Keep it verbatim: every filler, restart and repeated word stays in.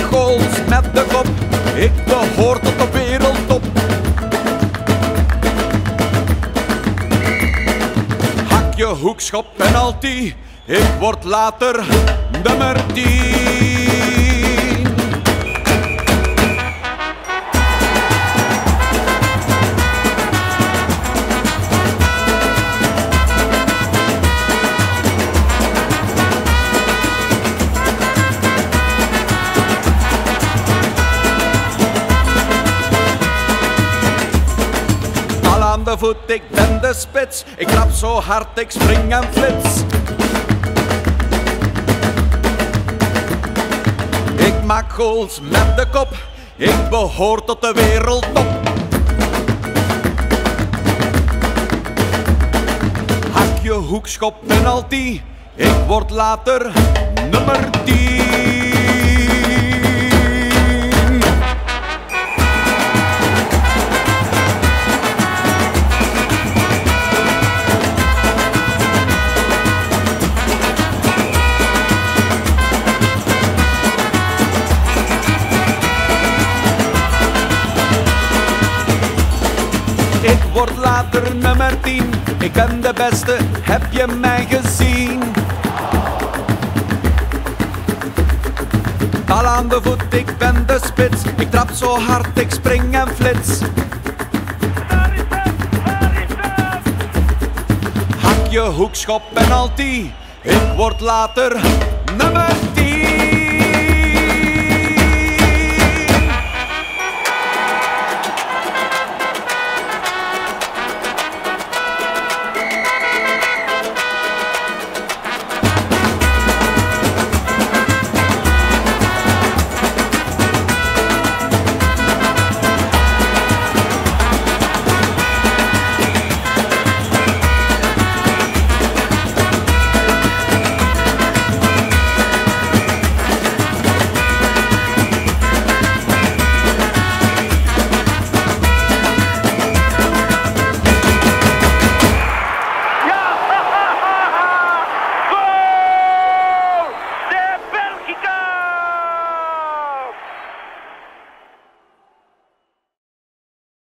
goals met de kop, ik behoor tot de wereldtop. Hakje, hoekschop, penalty, ik word later nummer tien. Aan de voet, ik ben de spits. Ik trap zo hard, ik spring en flits. Ik maak goals met de kop. Ik behoor tot de wereldtop. Hakje, hoekschop, penalty. Ik word later nummer tien. Ik word later nummer tien, ik ben de beste, heb je mij gezien? Bal aan de voet, ik ben de spits, ik trap zo hard, ik spring en flits. Hakje, hoekschop, penalty, ik word later nummer